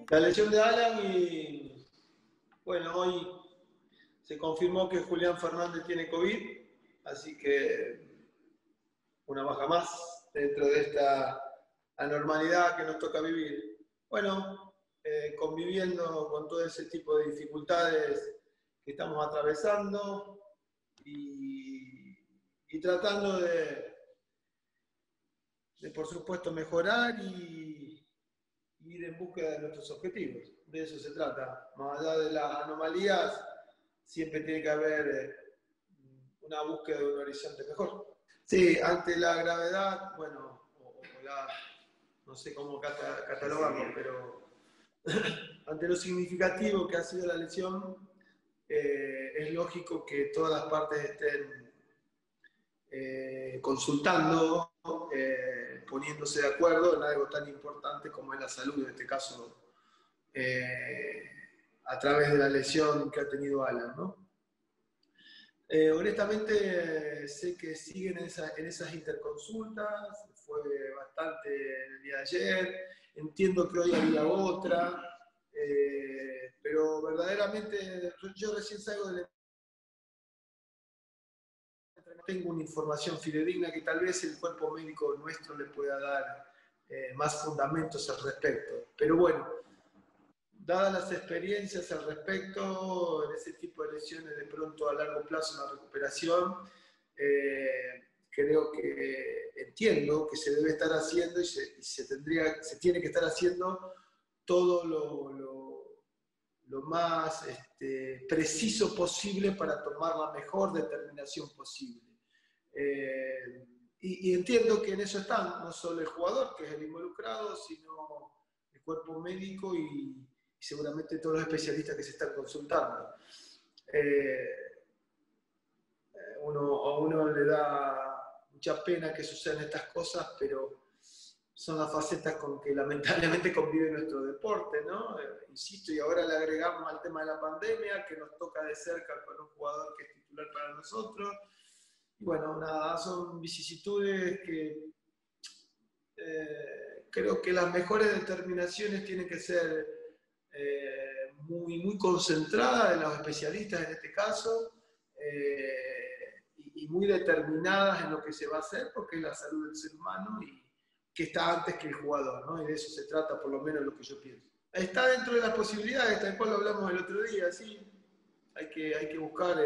La lesión de Alan y bueno, hoy se confirmó que Julián Fernández tiene COVID, así que una baja más dentro de esta anormalidad que nos toca vivir. Bueno, conviviendo con todo ese tipo de dificultades que estamos atravesando y tratando de, por supuesto, mejorar y ir en búsqueda de nuestros objetivos. De eso se trata. Más allá de las anomalías, siempre tiene que haber una búsqueda de un horizonte mejor. Sí, ante la gravedad, bueno, no sé cómo catalogarlo, pero ante lo significativo que ha sido la lesión, es lógico que todas las partes estén consultando, poniéndose de acuerdo en algo tan importante como es la salud, en este caso, a través de la lesión que ha tenido Alan, ¿no? Honestamente, sé que siguen en esas interconsultas, fue bastante el día de ayer, entiendo que hoy había otra, pero verdaderamente yo recién salgo del tengo una información fidedigna que tal vez el cuerpo médico nuestro le pueda dar más fundamentos al respecto. Pero bueno, dadas las experiencias al respecto, en ese tipo de lesiones de pronto a largo plazo una recuperación, creo que entiendo que se debe estar haciendo y se tiene que estar haciendo todo lo más preciso posible para tomar la mejor determinación posible. Y entiendo que en eso están no solo el jugador, que es el involucrado, sino el cuerpo médico y seguramente todos los especialistas que se están consultando. A uno le da mucha pena que sucedan estas cosas, pero son las facetas con que lamentablemente convive nuestro deporte, ¿no? Insisto, y ahora le agregamos al tema de la pandemia, que nos toca de cerca con un jugador que es titular para nosotros. Y bueno, nada, son vicisitudes que creo que las mejores determinaciones tienen que ser muy concentradas en los especialistas en este caso, y muy determinadas en lo que se va a hacer, porque es la salud del ser humano y que está antes que el jugador, ¿no? Y de eso se trata, por lo menos, lo que yo pienso. Está dentro de las posibilidades, tal cual lo hablamos el otro día, sí. Hay que buscar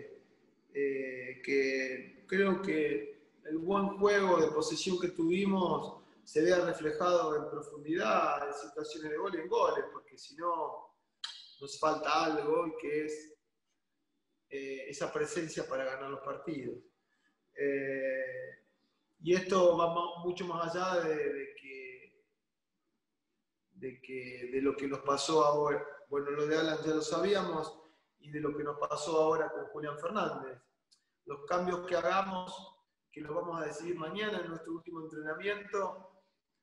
que creo que el buen juego de posesión que tuvimos se vea reflejado en profundidad, en situaciones de gol y en goles, porque si no nos falta algo y que es esa presencia para ganar los partidos. Y esto va mucho más allá de lo que nos pasó ahora. Bueno, lo de Alan ya lo sabíamos, y de lo que nos pasó ahora con Julián Fernández. Los cambios que hagamos, que los vamos a decidir mañana en nuestro último entrenamiento,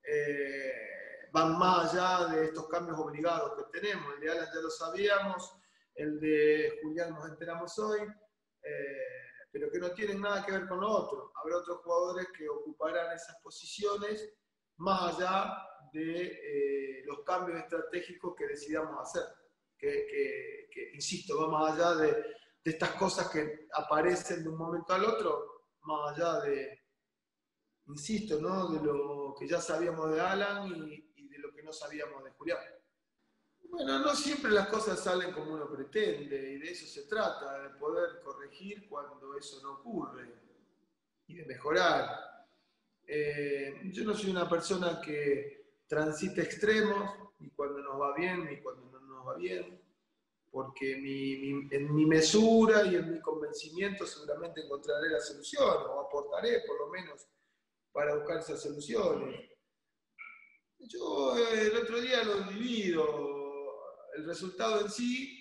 van más allá de estos cambios obligados que tenemos. El de Alan ya lo sabíamos, el de Julián nos enteramos hoy, pero que no tienen nada que ver con lo otro. Habrá otros jugadores que ocuparán esas posiciones más allá de los cambios estratégicos que decidamos hacer. Que insisto, va más allá de estas cosas que aparecen de un momento al otro, más allá de, insisto, ¿no? De lo que ya sabíamos de Alan y de lo que no sabíamos de Julián. Bueno, no siempre las cosas salen como uno pretende, y de eso se trata, de poder corregir cuando eso no ocurre y de mejorar. Yo no soy una persona que transite extremos, ni cuando nos va bien, ni cuando no nos va bien, porque en mi mesura y en mi convencimiento seguramente encontraré la solución, o aportaré por lo menos para buscar esas soluciones. Yo el otro día lo divido, el resultado en sí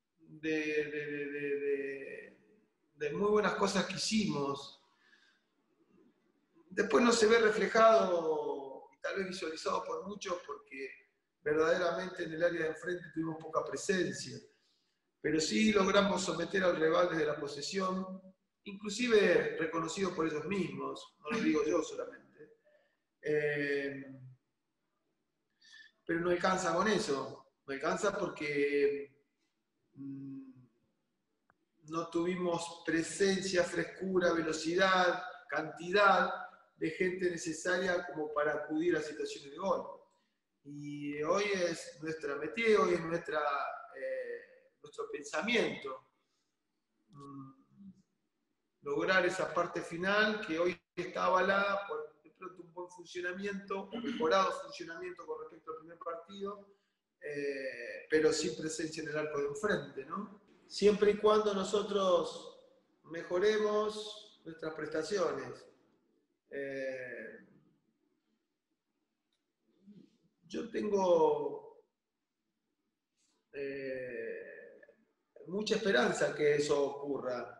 de muy buenas cosas que hicimos. Después no se ve reflejado y tal vez visualizado por muchos porque verdaderamente en el área de enfrente tuvimos poca presencia. Pero sí logramos someter al rival desde la posesión, inclusive reconocido por ellos mismos, no lo digo yo solamente. Pero no alcanza con eso. Me alcanza porque no tuvimos presencia, frescura, velocidad, cantidad de gente necesaria como para acudir a situaciones de gol. Y hoy es nuestra métier, hoy es nuestro pensamiento. Lograr esa parte final que hoy está avalada por de pronto un buen funcionamiento, un mejorado funcionamiento con respecto al primer partido, pero sin presencia en el arco de enfrente, ¿no? Siempre y cuando nosotros mejoremos nuestras prestaciones. Yo tengo mucha esperanza que eso ocurra.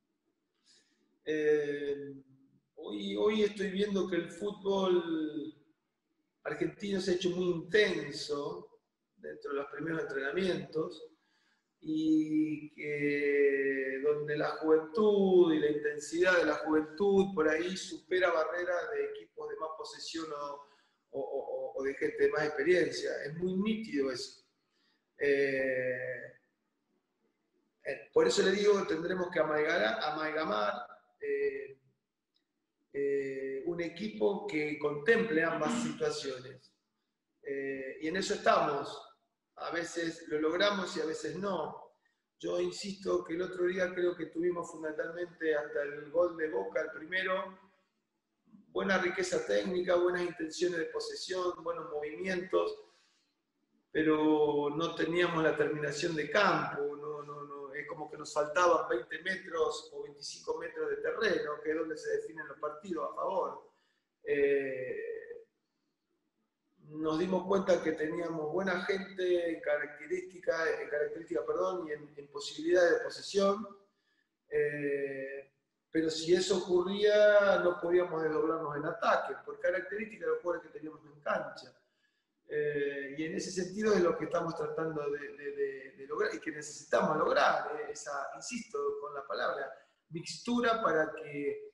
Hoy estoy viendo que el fútbol argentino se ha hecho muy intenso dentro de los primeros entrenamientos y que donde la juventud y la intensidad de la juventud por ahí supera barreras de equipos de más posesión o de gente de más experiencia. Es muy nítido eso. Por eso le digo que tendremos que amalgamar un equipo que contemple ambas situaciones. Y en eso estamos. A veces lo logramos y a veces no. Yo insisto que el otro día creo que tuvimos fundamentalmente hasta el gol de Boca, el primero, buena riqueza técnica, buenas intenciones de posesión, buenos movimientos, pero no teníamos la terminación de campo, es como que nos faltaban 20 metros o 25 metros de terreno, que es donde se definen los partidos a favor. Nos dimos cuenta que teníamos buena gente en características y en posibilidades de posesión, pero si eso ocurría no podíamos desdoblarnos en ataque, por características de los jugadores que teníamos en cancha. Y en ese sentido es lo que estamos tratando de lograr y que necesitamos lograr, esa, insisto con la palabra, mixtura para que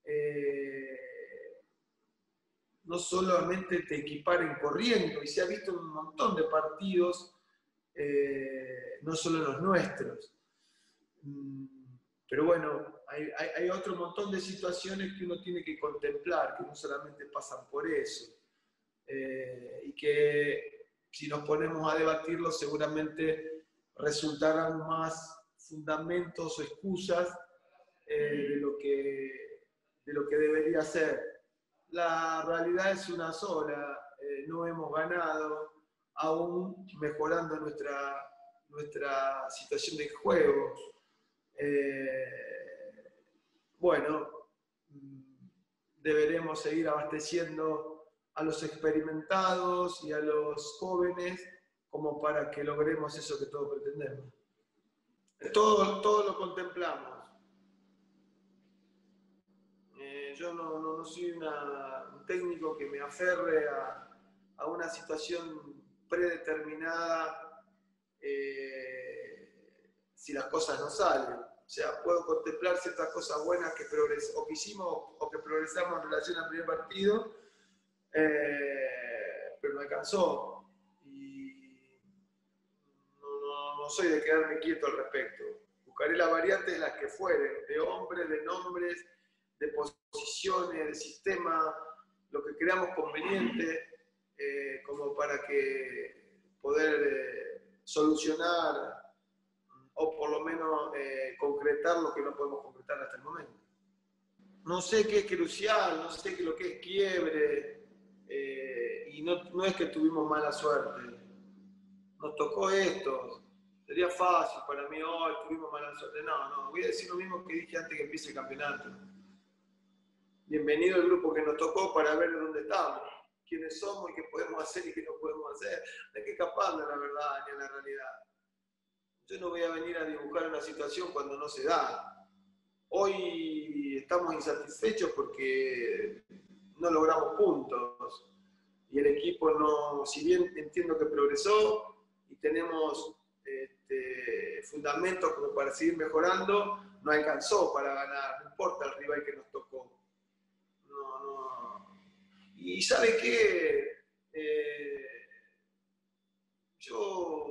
no solamente te equiparen corriendo, y se ha visto en un montón de partidos, no solo los nuestros. Pero bueno, hay otro montón de situaciones que uno tiene que contemplar, que no solamente pasan por eso. Y que si nos ponemos a debatirlo seguramente resultarán más fundamentos o excusas de lo que debería ser. La realidad es una sola, no hemos ganado, aún mejorando nuestra situación de juego. Bueno, deberemos seguir abasteciendo a los experimentados y a los jóvenes como para que logremos eso que todos pretendemos. Todo lo contemplamos. Yo no soy un técnico que me aferre a una situación predeterminada si las cosas no salen. O sea, puedo contemplar ciertas cosas buenas que hicimos o que progresamos en relación al primer partido, pero me alcanzó. Y no soy de quedarme quieto al respecto. Buscaré las variantes de las que fueren, de hombres, de nombres, de posiciones, de sistema, lo que creamos conveniente, como para que poder solucionar o por lo menos concretar lo que no podemos concretar hasta el momento. No sé qué es crucial, no sé qué lo que es quiebre, y no es que tuvimos mala suerte. Nos tocó esto, sería fácil para mí, hoy tuvimos mala suerte. No, voy a decir lo mismo que dije antes que empiece el campeonato. Bienvenido al grupo que nos tocó para ver dónde estamos, quiénes somos y qué podemos hacer y qué no podemos hacer. No hay que escaparnos a la verdad ni a la realidad. Yo no voy a venir a dibujar una situación cuando no se da. Hoy estamos insatisfechos porque no logramos puntos. Y el equipo no, si bien entiendo que progresó y tenemos fundamentos como para seguir mejorando, no alcanzó para ganar, no importa el rival que nos tocó. Y ¿sabe qué? Yo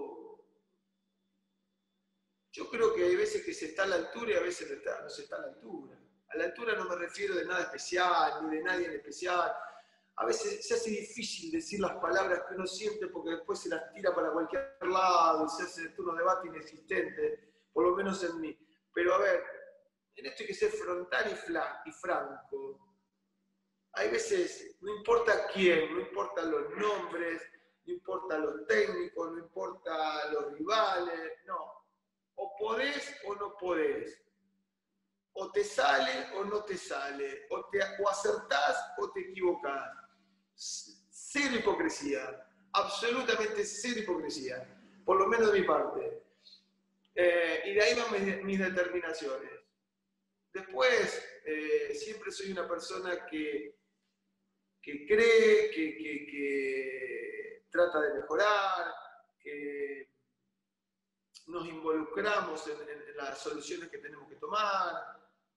veces que se está a la altura y a veces no se está a la altura. A la altura no me refiero de nada especial, ni de nadie en especial. A veces se hace difícil decir las palabras que uno siente porque después se las tira para cualquier lado y se hace un debate inexistente, por lo menos en mí. Pero a ver, en esto hay que ser frontal y franco. Hay veces, no importa quién, no importan los nombres, no importa los técnicos, no importa los rivales, no. O podés o no podés. O te sale o no te sale. O acertás o te equivocás. Cero hipocresía. Absolutamente cero hipocresía. Por lo menos de mi parte. Y de ahí van mis determinaciones. Después, siempre soy una persona que cree, que trata de mejorar, que nos involucramos en las soluciones que tenemos que tomar.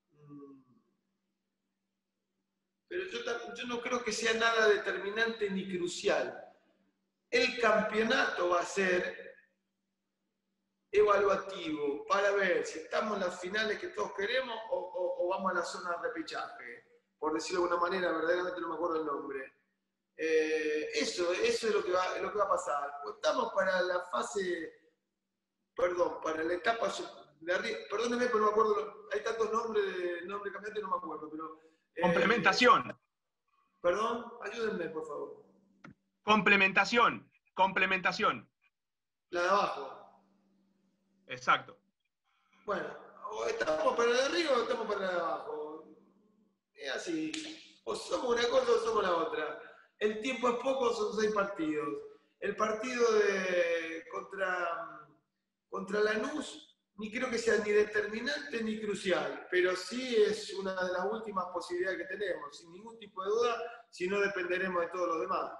Pero yo no creo que sea nada determinante ni crucial. El campeonato va a ser evaluativo para ver si estamos en las finales que todos queremos o vamos a la zona de repechaje, por decirlo de alguna manera, verdaderamente no me acuerdo el nombre. Eso es lo que va a pasar. O estamos para la fase, para la etapa de arriba, perdónenme, pero no me acuerdo, hay tantos nombres de campeonato y no me acuerdo, pero... complementación. Perdón, ayúdenme, por favor. Complementación. La de abajo. Exacto. Bueno, o estamos para la de arriba o estamos para la de abajo. Es así. O somos una cosa o somos la otra. El tiempo es poco, son 6 partidos. El partido contra Lanús ni creo que sea ni determinante ni crucial, pero sí es una de las últimas posibilidades que tenemos, sin ningún tipo de duda, si no dependeremos de todos los demás.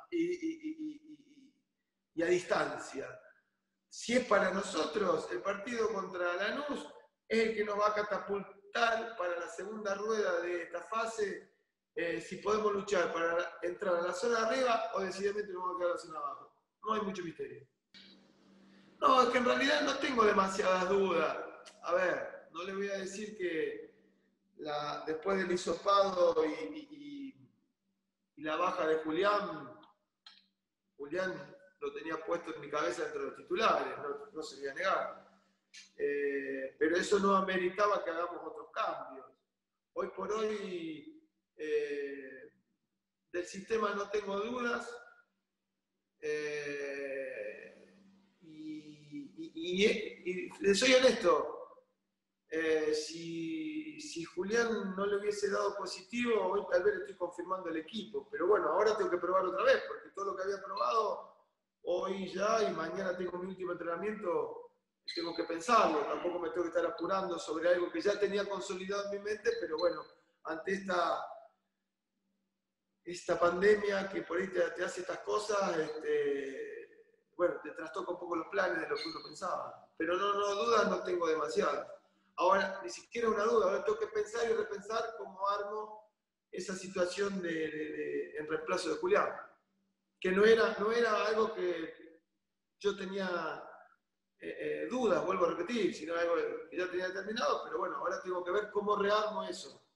Y a distancia. Si es para nosotros, el partido contra Lanús es el que nos va a catapultar para la segunda rueda de esta fase, si podemos luchar para entrar a la zona de arriba o decididamente nos vamos a quedar en la zona de abajo. No hay mucho misterio. No, es que en realidad no tengo demasiadas dudas. A ver, no le voy a decir que después del hisopado y la baja de Julián lo tenía puesto en mi cabeza dentro de los titulares, no se voy a negar. Pero eso no ameritaba que hagamos otros cambios. Hoy por hoy, del sistema no tengo dudas. Y soy honesto, si Julián no le hubiese dado positivo, hoy tal vez le estoy confirmando el equipo, pero bueno, ahora tengo que probar otra vez, porque todo lo que había probado, hoy ya y mañana tengo mi último entrenamiento, tengo que pensarlo, tampoco me tengo que estar apurando sobre algo que ya tenía consolidado en mi mente, pero bueno, ante esta pandemia que por ahí te hace estas cosas, bueno, te trastoca un poco los planes de lo que uno pensaba. Pero no dudas, no tengo demasiadas. Ahora, ni siquiera una duda, ahora tengo que pensar y repensar cómo armo esa situación en reemplazo de Julián. Que no era algo que yo tenía dudas, vuelvo a repetir, sino algo que ya tenía determinado, pero bueno, ahora tengo que ver cómo rearmo eso.